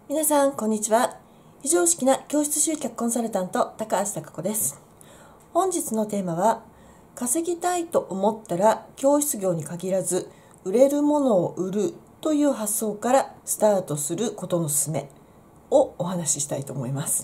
皆さんこんにちは。非常識な教室集客コンサルタント高橋貴子です。本日のテーマは、稼ぎたいと思ったら教室業に限らず売れるものを売るという発想からスタートすることの勧めをお話ししたいと思います。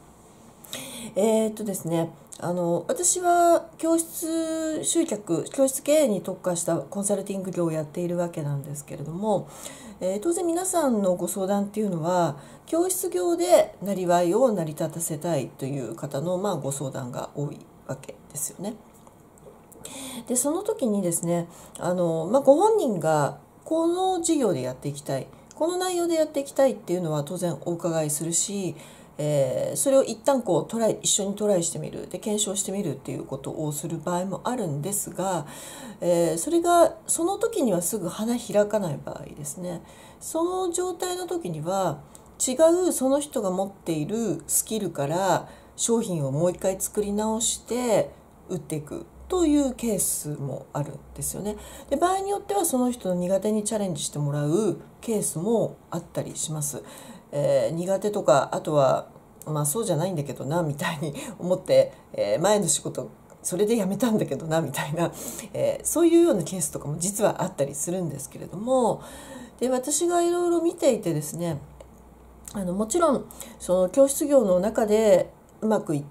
ですね、私は教室集客、教室経営に特化したコンサルティング業をやっているわけなんですけれども、当然皆さんのご相談っていうのは教室業でなりわいを成り立たせたいという方の、ご相談が多いわけですよね。でその時にですね、ご本人がこの事業でやっていきたい、この内容でやっていきたいっていうのは当然お伺いするし、それを一旦一緒にトライしてみる、で検証してみるっていうことをする場合もあるんですが、それがその時にはすぐ花開かない場合ですね、その状態の時には違うその人が持っているスキルから商品をもう一回作り直して売っていくというケースもあるんですよね。で場合によってはその人の苦手にチャレンジしてもらうケースもあったりします。苦手とか、あとはそうじゃないんだけどなみたいに思って、前の仕事それで辞めたんだけどなみたいな、そういうようなケースとかも実はあったりするんですけれども、で私がいろいろ見ていてですね、もちろんその教室業の中でうまくいって、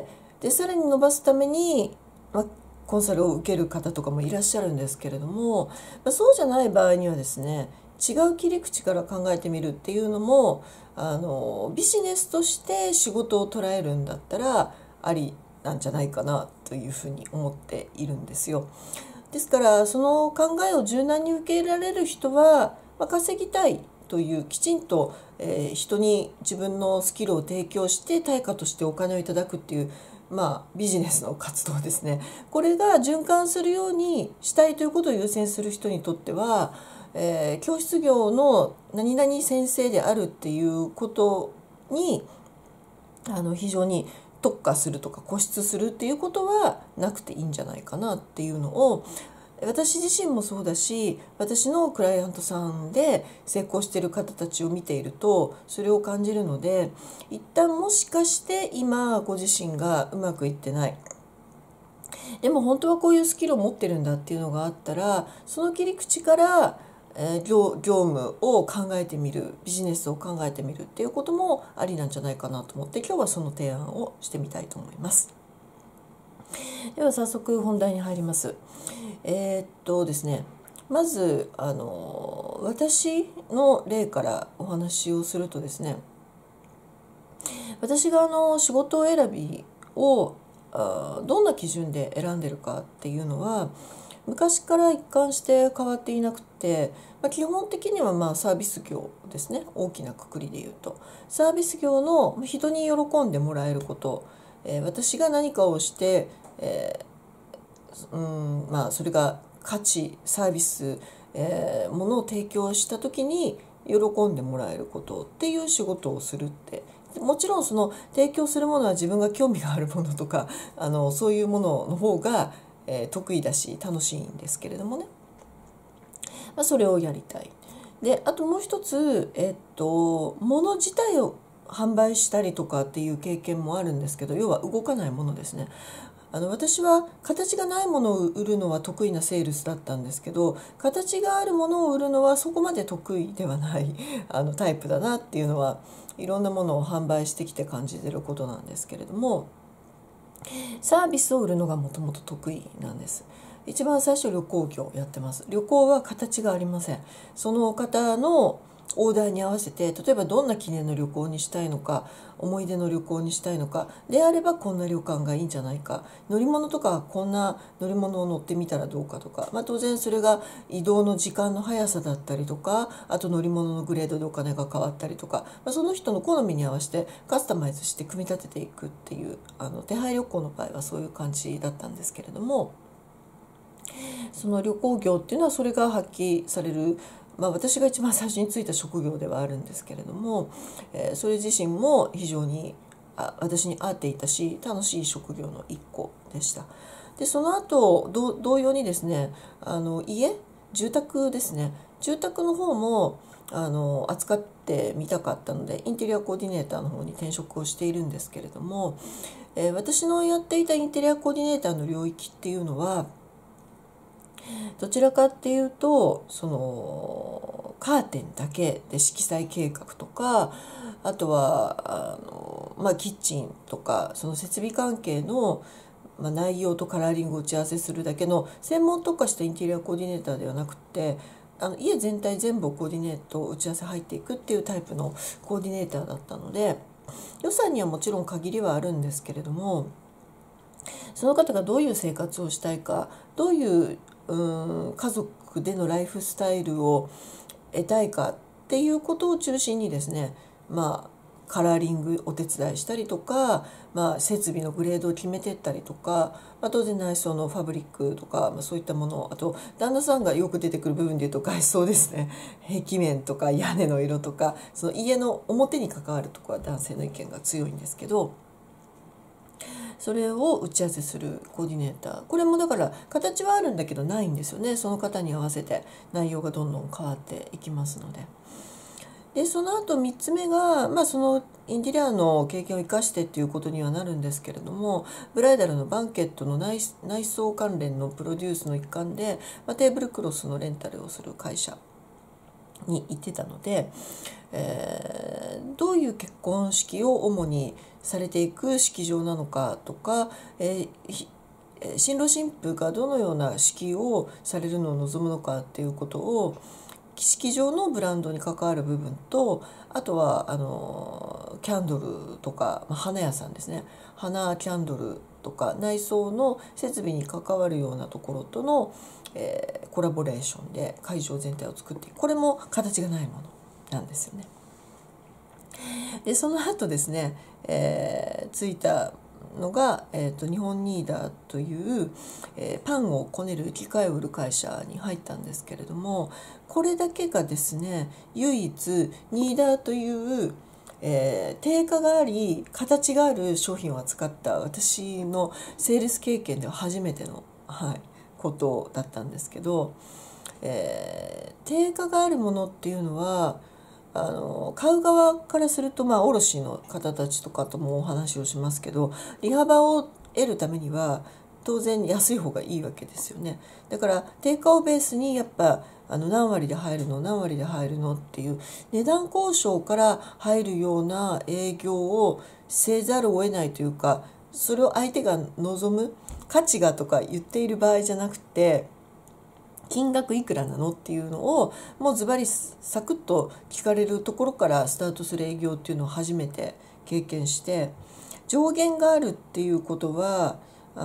でさらに伸ばすために、コンサルを受ける方とかもいらっしゃるんですけれども、そうじゃない場合にはですね、違う切り口から考えてみるっていうのも、ビジネスとして仕事を捉えるんだったらありなんじゃないかなというふうに思っているんですよ。ですからその考えを柔軟に受け入れられる人は、稼ぎたいというきちんと、人に自分のスキルを提供して対価としてお金をいただくっていう、ビジネスの活動ですね。これが循環するようにしたいということを優先する人にとっては、教室業の何々先生であるっていうことに非常に特化するとか固執するっていうことはなくていいんじゃないかなっていうのを、私自身もそうだし、私のクライアントさんで成功している方たちを見ているとそれを感じるので、一旦もしかして今ご自身がうまくいってない、でも本当はこういうスキルを持ってるんだっていうのがあったら、その切り口から業務を考えてみる、ビジネスを考えてみるっていうこともありなんじゃないかなと思って、今日はその提案をしてみたいと思います。では早速本題に入ります。ですね、まず私の例からお話をするとですね、私が仕事選びをどんな基準で選んでるかっていうのは昔から一貫して変わっていなくて、基本的にはサービス業ですね。大きな括りで言うとサービス業の人に喜んでもらえること、私が何かをして、それが価値サービス、ものを提供した時に喜んでもらえることっていう仕事をするって、もちろんその提供するものは自分が興味があるものとかそういうものの方が、得意だし楽しいんですけれどもね、それをやりたい。であともう一つ、物自体を販売したりとかっていう経験もあるんですけど、要は動かないものですね。私は形がないものを売るのは得意なセールスだったんですけど、形があるものを売るのはそこまで得意ではないタイプだなっていうのはいろんなものを販売してきて感じてることなんですけれども、サービスを売るのがもともと得意なんです。一番最初旅行業をやってます。旅行は形がありません。その方のオーダーに合わせて、例えばどんな記念の旅行にしたいのか、思い出の旅行にしたいのかであればこんな旅館がいいんじゃないか、乗り物とかこんな乗り物を乗ってみたらどうかとか、当然それが移動の時間の速さだったりとか、あと乗り物のグレードでお金が変わったりとか、その人の好みに合わせてカスタマイズして組み立てていくっていう、手配旅行の場合はそういう感じだったんですけれども、その旅行業っていうのはそれが発揮される、私が一番最初に就いた職業ではあるんですけれども、それ自身も非常に私に合っていたし楽しい職業の一個でした。でその後同様にですね、住宅ですね、住宅の方も扱ってみたかったのでインテリアコーディネーターの方に転職をしているんですけれども、私のやっていたインテリアコーディネーターの領域っていうのはどちらかっていうとそのカーテンだけで色彩計画とか、あとはキッチンとかその設備関係の内容とカラーリングを打ち合わせするだけの専門特化したインテリアコーディネーターではなくて、家全体全部をコーディネート打ち合わせ入っていくっていうタイプのコーディネーターだったので、予算にはもちろん限りはあるんですけれども、その方がどういう生活をしたいか、どういう家族でのライフスタイルを得たいかっていうことを中心にですね、カラーリングお手伝いしたりとか、設備のグレードを決めていったりとか、当然内装のファブリックとか、そういったもの、あと旦那さんがよく出てくる部分でいうと外装ですね、壁面とか屋根の色とか、その家の表に関わるところは男性の意見が強いんですけど、それを打ち合わせするコーディネーター、これもだから形はあるんだけどないんですよね。その方に合わせて内容がどんどん変わっていきますので。でその後3つ目が、そのインテリアの経験を生かしてっていうことにはなるんですけれども、ブライダルのバンケットの内装関連のプロデュースの一環で、テーブルクロスのレンタルをする会社に行ってたので、どういう結婚式を主にされていく式場なのかとか、新郎新婦がどのような式をされるのを望むのかっていうことを、式場のブランドに関わる部分と、あとはキャンドルとか、花屋さんですね、花キャンドルとか内装の設備に関わるようなところとの、コラボレーションで会場全体を作っていく。これも形がないものなんですよね。でその後ですね、ついたのが、日本ニーダーという、パンをこねる機械を売る会社に入ったんですけれども、これだけがですね唯一ニーダーという、定価があり形がある商品を扱った私のセールス経験では初めての、ことだったんですけど、定価があるものっていうのは買う側からすると、卸の方たちとかともお話をしますけど、利幅を得るためには当然安い方がいいわけですよね。だから定価をベースにやっぱ何割で入るの何割で入るのっていう値段交渉から入るような営業をせざるを得ないというか、それを相手が望む価値がとか言っている場合じゃなくて、金額いくらなのっていうのをもうズバリサクッと聞かれるところからスタートする営業っていうのを初めて経験して、上限があるっていうことは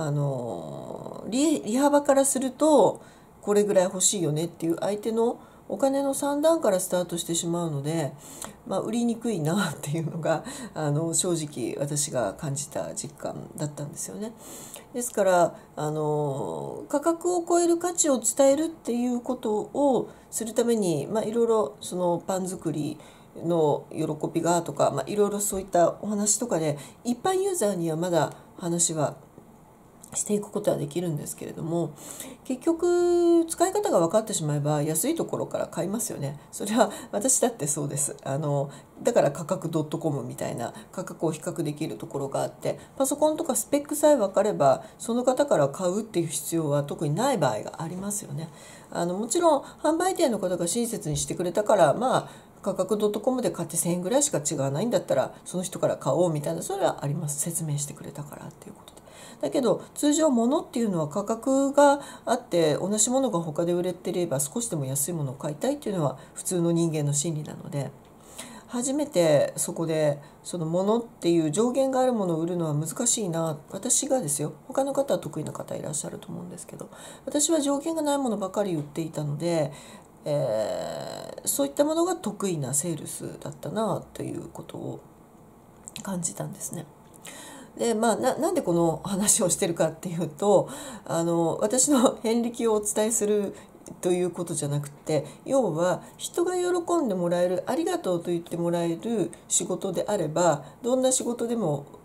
利幅からするとこれぐらい欲しいよねっていう相手のお金の算段からスタートしてしまうので、売りにくいなっていうのが正直私が感じた実感だったんですよね。ですから価格を超える価値を伝えるっていうことをするために、いろいろそのパン作りの喜びがとか、いろいろそういったお話とかで一般ユーザーにはまだ話はしていくことはできるんですけれども、結局使い方が分かってしまえば安いところから買いますよね。それは私だってそうです。だから価格 .com みたいな価格を比較できるところがあって、パソコンとかスペックさえ分かればその方から買うっていう必要は特にない場合がありますよね。もちろん販売店の方が親切にしてくれたから価格 .com で買って1000円ぐらいしか違わないんだったらその人から買おうみたいな、それはあります。説明してくれたからっていうことで。だけど通常物っていうのは価格があって同じものが他で売れてれば少しでも安いものを買いたいっていうのは普通の人間の心理なので、初めてそこでその物っていう上限があるものを売るのは難しいな、私がですよ。他の方は得意な方いらっしゃると思うんですけど、私は上限がないものばかり売っていたので、そういったものが得意なセールスだったなということを感じたんですね。でなんでこの話をしてるかっていうと、私の遍歴をお伝えするということじゃなくて、要は人が喜んでもらえる、ありがとうと言ってもらえる仕事であればどんな仕事でも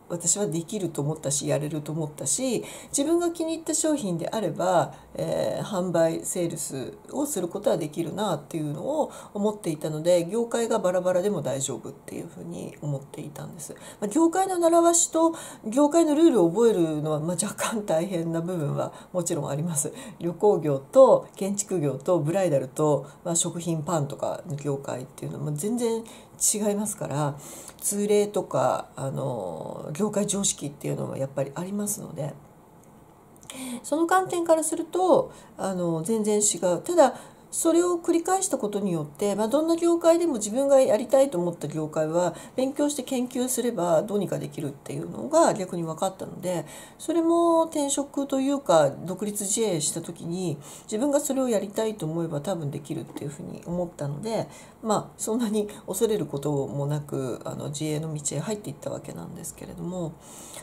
私はできると思ったしやれると思ったし、自分が気に入った商品であれば、販売セールスをすることはできるなっていうのを思っていたので、業界がバラバラでも大丈夫っていうふうに思っていたんです。業界の習わしと業界のルールを覚えるのは、若干大変な部分はもちろんあります。旅行業と建築業とブライダルと、食品パンとかの業界っていうのも全然違いますから、通例とか業界常識っていうのはやっぱりありますので、その観点からすると全然違う。ただそれを繰り返したことによって、どんな業界でも自分がやりたいと思った業界は勉強して研究すればどうにかできるっていうのが逆に分かったので、それも転職というか独立自営した時に自分がそれをやりたいと思えば多分できるっていうふうに思ったので、そんなに恐れることもなく自営の道へ入っていったわけなんですけれども、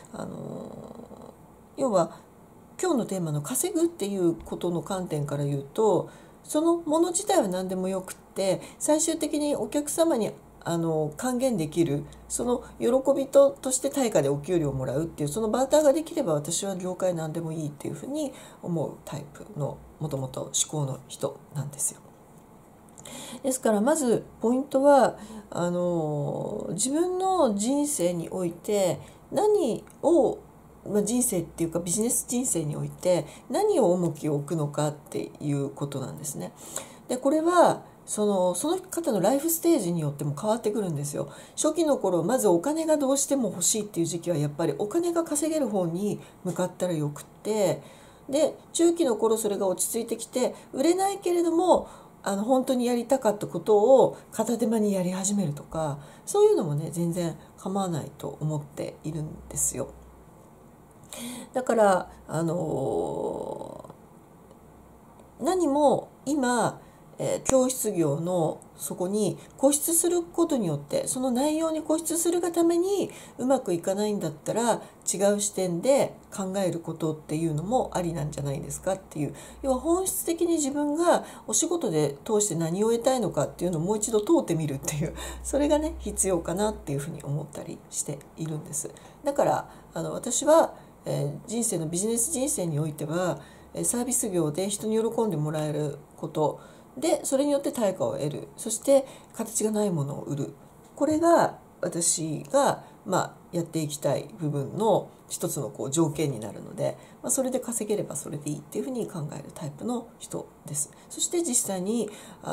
要は今日のテーマの稼ぐっていうことの観点から言うと、そのもの自体は何でもよくって、最終的にお客様に還元できる、その喜びとして対価でお給料をもらうっていう、そのバーターができれば私は業界何でもいいっていうふうに思うタイプのもともと思考の人なんですよ。ですからまずポイントは自分の人生において何を人生っていうかビジネス人生において何を重きを置くのかっていうことなんですね。でこれはその方のライフステージによっても変わってくるんですよ。初期の頃まずお金がどうしても欲しいっていう時期はやっぱりお金が稼げる方に向かったらよくって、で中期の頃それが落ち着いてきて売れないけれども本当にやりたかったことを片手間にやり始めるとか、そういうのもね全然構わないと思っているんですよ。だから何も今、教室業のそこに固執することによって、その内容に固執するがためにうまくいかないんだったら違う視点で考えることっていうのもありなんじゃないですかっていう、要は本質的に自分がお仕事で通して何を得たいのかっていうのをもう一度問うてみるっていう、それがね必要かなっていうふうに思ったりしているんです。だから私は人生のビジネス人生においてはサービス業で人に喜んでもらえることで、それによって対価を得る、そして形がないものを売る、これが私がやっていきたい部分の一つの条件になるので、それで稼げればそれでいいっていうふうに考えるタイプの人です。そして実際に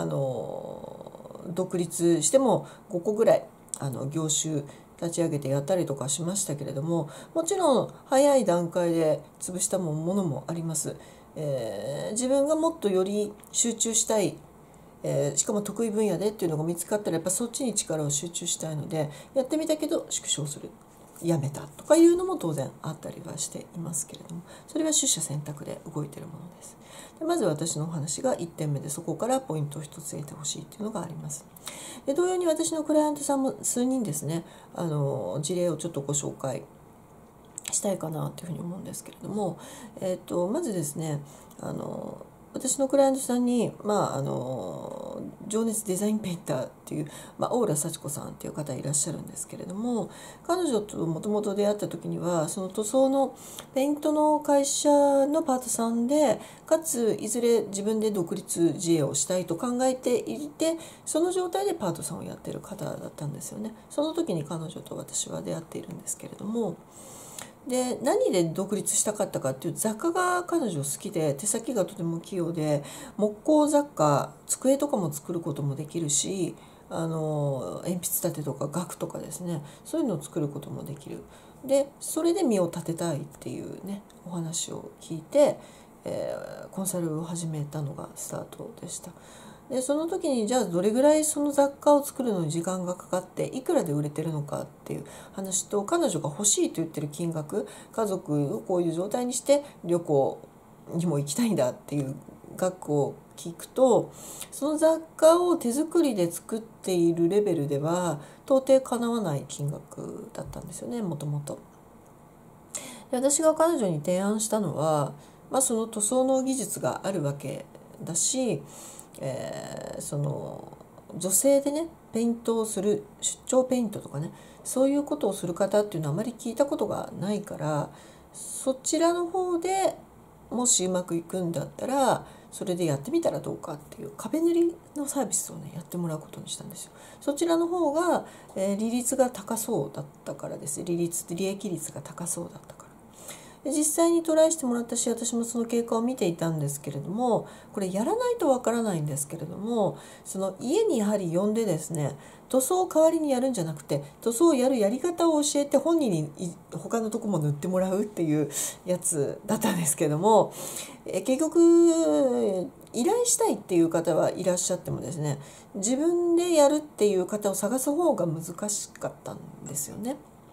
独立しても5個ぐらい業種立ち上げてやったりとかしましたけれども、もちろん早い段階で潰したものもあります。自分がもっとより集中したい、しかも得意分野でっていうのが見つかったらやっぱそっちに力を集中したいのでやってみたけど縮小する、やめたとかいうのも当然あったりはしていますけれども、それは取捨選択で動いているものです。でまず私のお話が1点目で、そこからポイントを1つ得てほしいっていうのがあります。で同様に私のクライアントさんも数人ですね事例をちょっとご紹介したいかなというふうに思うんですけれども、まずですね私のクライアントさんに、情熱デザインペインターっていう、大浦幸子さんっていう方いらっしゃるんですけれども、彼女ともともと出会った時にはその塗装のペイントの会社のパートさんで、かついずれ自分で独立自営をしたいと考えていて、その状態でパートさんをやってる方だったんですよね。その時に彼女と私は出会っているんですけれども、で何で独立したかったかっていう、雑貨が彼女好きで手先がとても器用で、木工雑貨机とかも作ることもできるし、鉛筆立てとか額とかですね、そういうのを作ることもできる。でそれで身を立てたいっていうねお話を聞いて、コンサルを始めたのがスタートでした。でその時にじゃあどれぐらいその雑貨を作るのに時間がかかっていくらで売れてるのかっていう話と、彼女が欲しいと言ってる金額、家族をこういう状態にして旅行にも行きたいんだっていう額を聞くと、その雑貨を手作りで作っているレベルでは到底かなわない金額だったんですよね、もともと。私が彼女に提案したのは、その塗装の技術があるわけだし、その女性でねペイントをする、出張ペイントとかね、そういうことをする方っていうのはあまり聞いたことがないから、そちらの方でもしうまくいくんだったらそれでやってみたらどうかっていう壁塗りのサービスをねやってもらうことにしたんですよ。そちらの方が、利率が高そうだったからです。利益率が高そうだったから。で実際にトライしてもらったし、私もその経過を見ていたんですけれども、これやらないとわからないんですけれども、その家にやはり呼んでですね、塗装を代わりにやるんじゃなくて、塗装をやるやり方を教えて本人に他のとこも塗ってもらうっていうやつだったんですけども、結局依頼したいっていう方はいらっしゃってもですね、自分でやるっていう方を探す方が難しかったんですよね。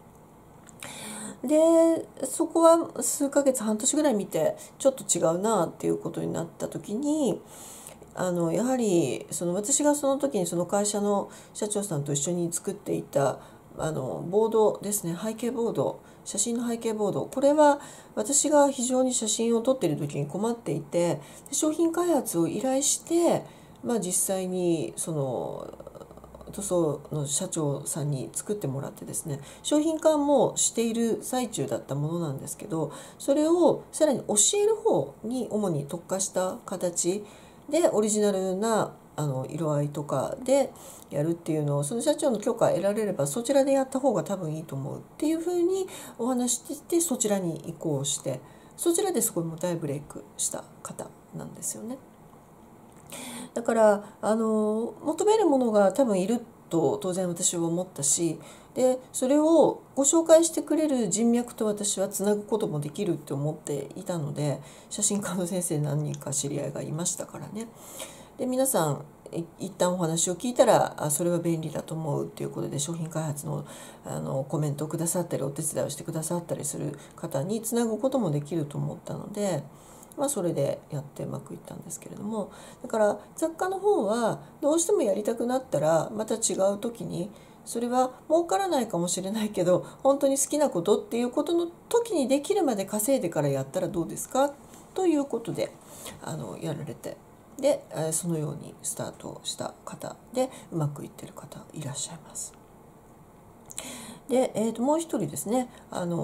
でそこは数ヶ月半年ぐらい見てちょっと違うなっていうことになった時に、やはり私がその時にその会社の社長さんと一緒に作っていたボードですね、背景ボード、写真の背景ボード、これは私が非常に写真を撮っている時に困っていて、商品開発を依頼して、実際にその塗装の社長さんに作ってもらってですね、商品化もしている最中だったものなんですけど、それをさらに教える方に主に特化した形でオリジナルな色合いとかでやるっていうのを、その社長の許可を得られればそちらでやった方が多分いいと思うっていうふうにお話ししてそちらに移行して、そちらでそこも大ブレイクした方なんですよね。だから求めるものが多分いると当然私は思ったし、でそれをご紹介してくれる人脈と私はつなぐこともできるって思っていたので、写真家の先生何人か知り合いがいましたからね。で皆さん一旦お話を聞いたらそれは便利だと思うっていうことで、商品開発のコメントをくださったりお手伝いをしてくださったりする方につなぐこともできると思ったので、それでやってうまくいったんですけれども、だから雑貨の方はどうしてもやりたくなったらまた違う時に、それは儲からないかもしれないけど本当に好きなことっていうことの時にできるまで稼いでからやったらどうですかということでやられて、でそのようにスタートした方でうまくいってる方いらっしゃいます。で、もう一人ですね、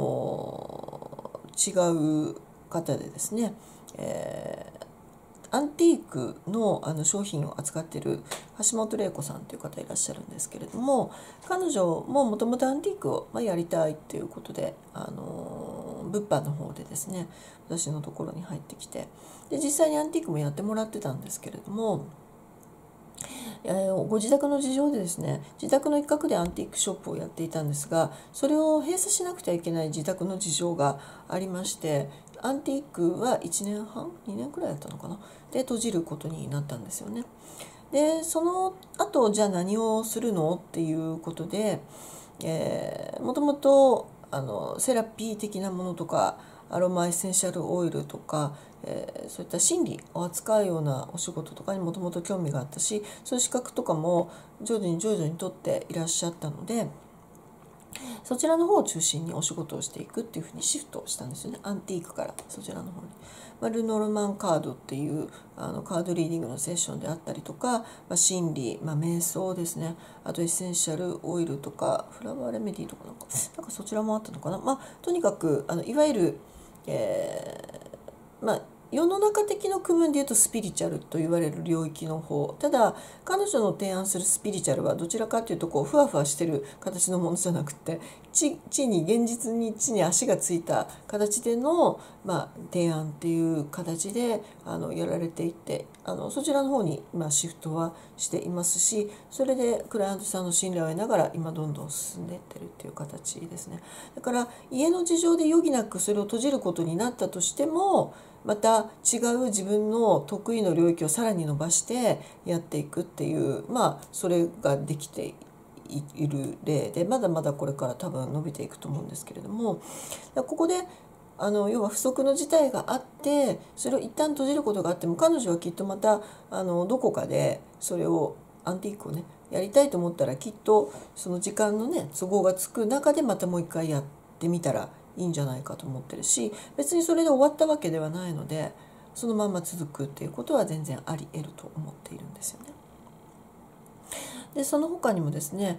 違う方でですね、アンティークの商品を扱っている橋本玲子さんという方いらっしゃるんですけれども、彼女ももともとアンティークをやりたいということで物販の方でですね私のところに入ってきて、で実際にアンティークもやってもらってたんですけれども、ご自宅の事情でですね、自宅の一角でアンティークショップをやっていたんですが、それを閉鎖しなくてはいけない自宅の事情がありまして、アンティークは1年半2年くらいだったのかなで閉じることになったんですよね。でその後じゃあ何をするのっていうことで、もともとセラピー的なものとかアロマエッセンシャルオイルとか、そういった心理を扱うようなお仕事とかにもともと興味があったし、そういう資格とかも徐々に取っていらっしゃったので、そちらの方を中心にお仕事をしていくっていうふうにシフトしたんですよね。アンティークからそちらの方に。ルノルマンカードっていうカードリーディングのセッションであったりとか、心理、瞑想ですね、あとエッセンシャルオイルとかフラワーレメディとかなんかそちらもあったのかな。とにかくいわゆる、世の中的な区分でいうとスピリチュアルと言われる領域の方。ただ彼女の提案するスピリチュアルはどちらかというとふわふわしてる形のものじゃなくて、現実に地に足がついた形での、提案っていう形でやられていて、そちらの方にシフトはしていますし、それでクライアントさんの信頼を得ながら今どんどん進んでいってるっていう形ですね。だから家の事情で余儀なくそれを閉じることになったとしても、また違う自分の得意の領域をさらに伸ばしてやっていくっていう、それができている例で、まだまだこれから多分伸びていくと思うんですけれども、ここで要は不測の事態があってそれを一旦閉じることがあっても、彼女はきっとまたどこかでそれをアンティークをねやりたいと思ったら、きっとその時間のね都合がつく中でまたもう一回やってみたらいいんじゃないかと思ってるし、別にそれで終わったわけではないので、そのまま続くっていうことは全然あり得ると思っているんですよね。 でその他にもですね、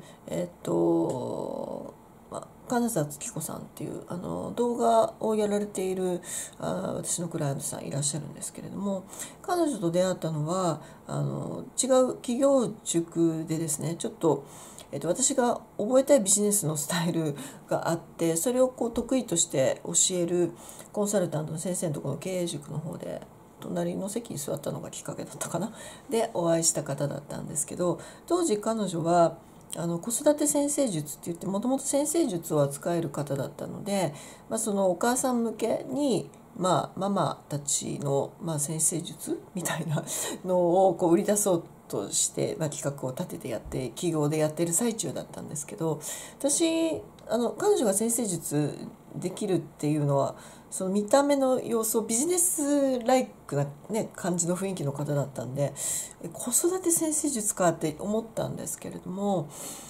金沢月子さんっていう動画をやられている私のクライアントさんいらっしゃるんですけれども、彼女と出会ったのは違う企業塾でですね、ちょっと、私が覚えたいビジネスのスタイルがあって、それをこう得意として教えるコンサルタントの先生のところの経営塾の方で隣の席に座ったのがきっかけだったかな、でお会いした方だったんですけど、当時彼女は子育て先生術って言って、もともと先生術を扱える方だったので、そのお母さん向けに、ママたちの、先生術みたいなのをこう売り出そうとして、企画を立ててやって企業でやってる最中だったんですけど、私彼女が先生術できるっていうのは、その見た目の様子をビジネスライクな、感じの雰囲気の方だったんで、子育て先生術かって思ったんですけれども、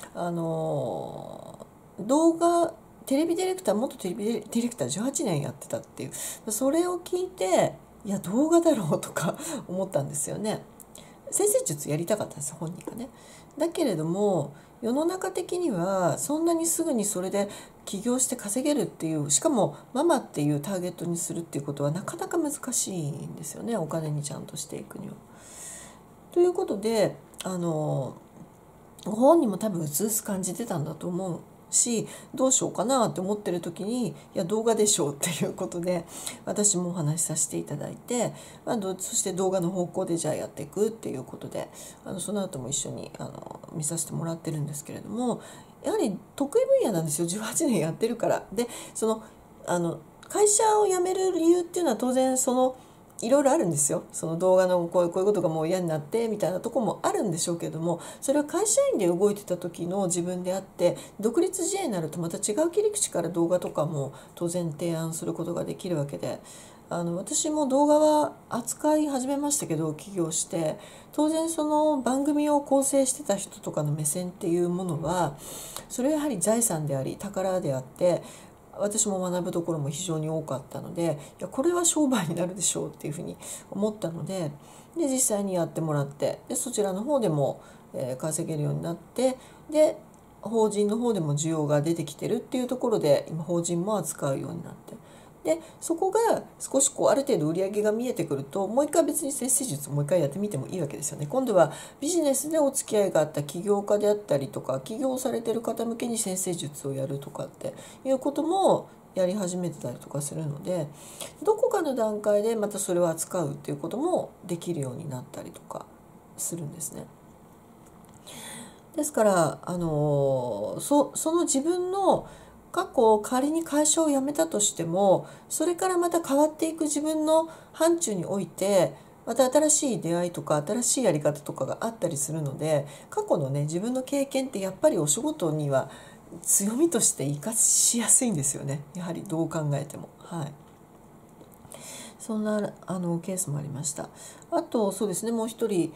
動画テレビディレクター元テレビディレクター18年やってたっていう、それを聞いて、いや動画だろうとか思ったんですよね。先生術やりたかったんです本人がね。だけれども世の中的にはそんなにすぐにそれで起業して稼げるっていう、しかもママっていうターゲットにするっていうことはなかなか難しいんですよね、お金にちゃんとしていくには。ということでご本人も多分うつうつ感じてたんだと思うし、どうしようかなって思ってる時に、いや動画でしょうっていうことで私もお話しさせていただいて、そして動画の方向でじゃあやっていくっていうことでその後も一緒に見させてもらってるんですけれども、やはり得意分野なんですよ、18年やってるから。で会社を辞める理由っていうのは当然いろいろあるんですよ。その動画のこういうことがもう嫌になってみたいなところもあるんでしょうけれども、それは会社員で動いてた時の自分であって、独立自営になるとまた違う切り口から動画とかも当然提案することができるわけで、私も動画は扱い始めましたけど、起業して当然その番組を構成してた人とかの目線っていうものは、それはやはり財産であり宝であって、私も学ぶところも非常に多かったので、いやこれは商売になるでしょうっていうふうに思ったので、実際にやってもらって、でそちらの方でも、稼げるようになって、で法人の方でも需要が出てきてるっていうところで、今法人も扱うようになって、でそこが少しある程度売り上げが見えてくると、もう一回別に先生術もう一回やってみてもいいわけですよね。今度はビジネスでお付き合いがあった起業家であったりとか、起業されてる方向けに先生術をやるとかっていうこともやり始めてたりとかするので、どこかの段階でまたそれを扱うっていうこともできるようになったりとかするんですね。ですからその自分の過去仮に会社を辞めたとしても、それからまた変わっていく自分の範疇において、また新しい出会いとか新しいやり方とかがあったりするので、過去のね自分の経験ってやっぱりお仕事には強みとして生かしやすいんですよね、やはりどう考えても。はい、そんなケースもありました。あとそうですね、もう一人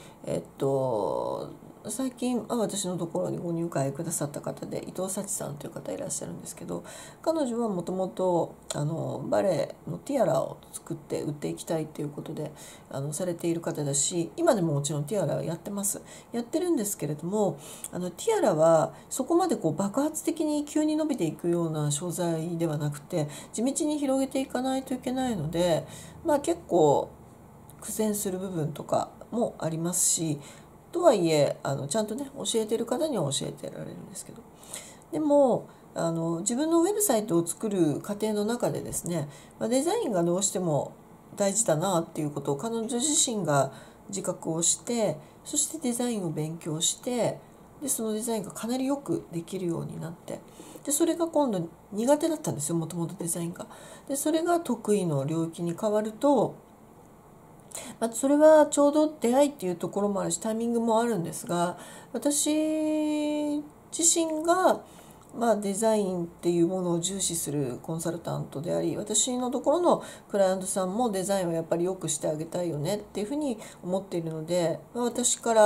最近私のところにご入会くださった方で伊藤幸さんという方いらっしゃるんですけど、彼女はもともとバレエのティアラを作って売っていきたいっていうことでされている方だし、今でももちろんティアラやってるんですけれども、ティアラはそこまで爆発的に急に伸びていくような商材ではなくて、地道に広げていかないといけないので、結構苦戦する部分とかもありますし、とはいえちゃんとね教えてる方には教えてられるんですけど、でも自分のウェブサイトを作る過程の中でですね、デザインがどうしても大事だなっていうことを彼女自身が自覚をして、そしてデザインを勉強して、でそのデザインがかなりよくできるようになって、でそれが今度苦手だったんですよ、もともとデザインが。でそれが得意の領域に変わると、それはちょうど出会いっていうところもあるしタイミングもあるんですが、私自身がデザインっていうものを重視するコンサルタントであり、私のところのクライアントさんもデザインをやっぱり良くしてあげたいよねっていうふうに思っているので、私から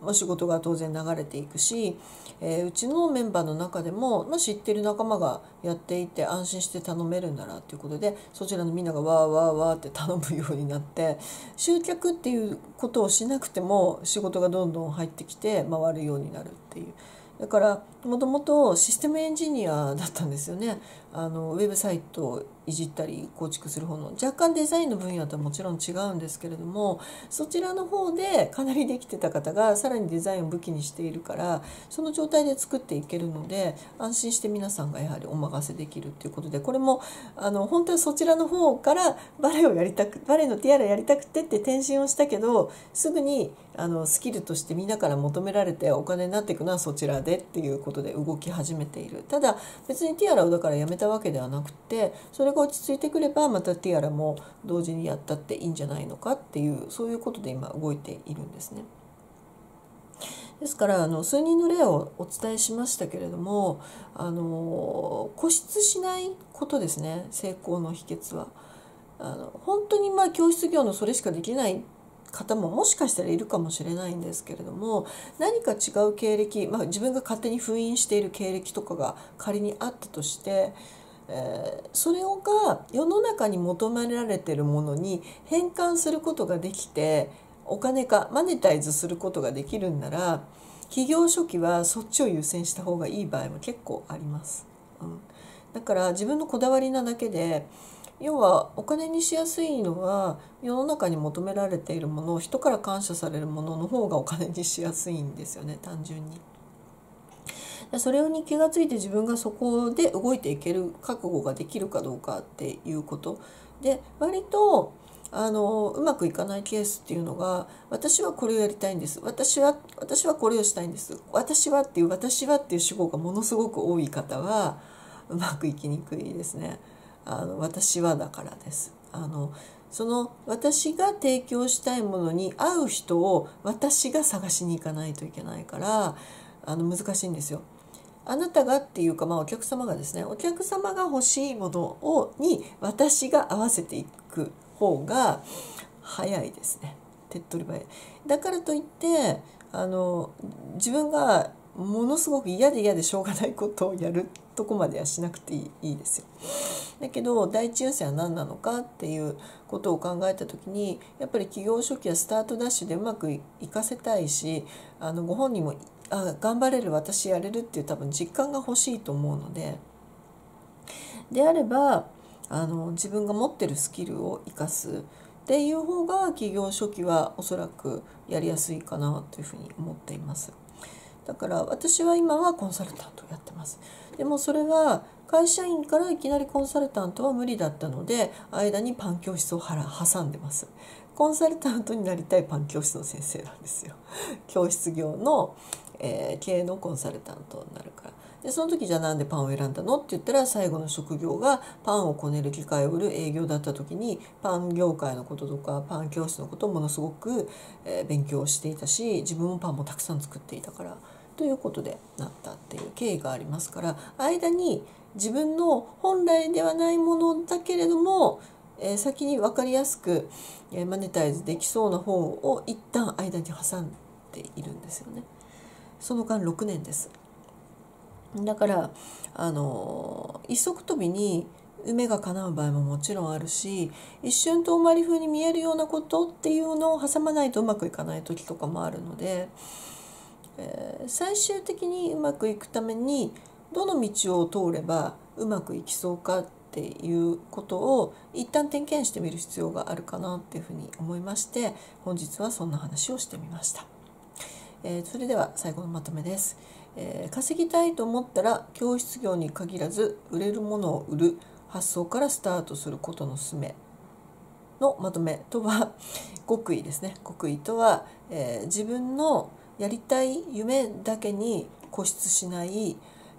仕事が当然流れていくし、うちのメンバーの中でも、知ってる仲間がやっていて安心して頼めるんだなということで、そちらのみんながわーわーわーって頼むようになって、集客っていうことをしなくても仕事がどんどん入ってきて回るようになるっていう。だからもともとシステムエンジニアだったんですよね。ウェブサイトをいじったり構築する方の、若干デザインの分野とはもちろん違うんですけれども、そちらの方でかなりできてた方がさらにデザインを武器にしているから、その状態で作っていけるので安心して皆さんがやはりお任せできるということで、これも本当はそちらの方からバレエのティアラやりたくてって転身をしたけど、すぐにスキルとしてみんなから求められてお金になっていくのはそちらでっていうことで動き始めている。ただ別にティアラをだからやめたわけではなくて、それが落ち着いてくればまたティアラも同時にやったっていいんじゃないのかっていう、そういうことで今動いているんですね。ですから数人の例をお伝えしましたけれども、固執しないことですね、成功の秘訣は。本当に教室業のそれしかできない方ももしかしたらいるかもしれないんですけれども、何か違う経歴、自分が勝手に封印している経歴とかが仮にあったとして、それが世の中に求められているものに変換することができて、お金化マネタイズすることができるんなら、起業初期はそっちを優先した方がいい場合も結構あります。だから自分のこだわりなだけで、要はお金にしやすいのは世の中に求められているもの、人から感謝されるものの方がお金にしやすいんですよね、単純に。それに気がついて自分がそこで動いていける覚悟ができるかどうかっていうことで、割とうまくいかないケースっていうのが、私はこれをやりたいんです、私はこれをしたいんです、私はっていう主語がものすごく多い方はうまくいきにくいですね。私はだからです。その私が提供したいものに合う人を私が探しに行かないといけないから、難しいんですよ。あなたがっていうか、お客様がですね、お客様が欲しいものに私が合わせていく方が早いですね、手っ取り早い。だからといって自分がものすごく嫌でしょうがないことをやるとこまではしなくていいですよ。だけど第一優先は何なのかっていうことを考えた時に、やっぱり起業初期はスタートダッシュでうまくいかせたいし、ご本人も頑張れる、私やれるっていう多分実感が欲しいと思うので、であれば自分が持ってるスキルを生かすっていう方が起業初期はおそらくやりやすいかなというふうに思っています。だから私は今はコンサルタントをやってます。でもそれは会社員からいきなりコンサルタントは無理だったので、間にパン教室を挟んでます。コンサルタントになりたいパン教室の先生なんですよ。教室業の、経営のコンサルタントになるから。でその時じゃあなんでパンを選んだのって言ったら、最後の職業がパンをこねる機械を売る営業だった時に、パン業界のこととかパン教室のことをものすごく勉強していたし、自分もパンもたくさん作っていたからということでなったっていう経緯がありますから、間に自分の本来ではないものだけれども、先に分かりやすくマネタイズできそうな方を一旦間に挟んでいるんですよね。その間6年です。だから一足飛びに夢が叶う場合ももちろんあるし、一瞬遠回り風に見えるようなことっていうのを挟まないとうまくいかない時とかもあるので、最終的にうまくいくためにどの道を通ればうまくいきそうかっていうことを一旦点検してみる必要があるかなっていうふうに思いまして、本日はそんな話をしてみました。それでは最後のまとめです。稼ぎたいと思ったら教室業に限らず売れるものを売る発想からスタートすることのすめのまとめとは、極意ですね。極意とは、自分のやりたい夢だけに固執しない、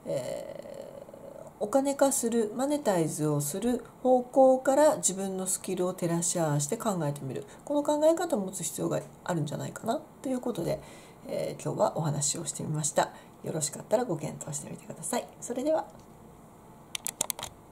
お金化するマネタイズをする方向から自分のスキルを照らし合わせて考えてみる、この考え方を持つ必要があるんじゃないかなということで、今日はお話をしてみました。よろしかったらご検討してみてください。それでは。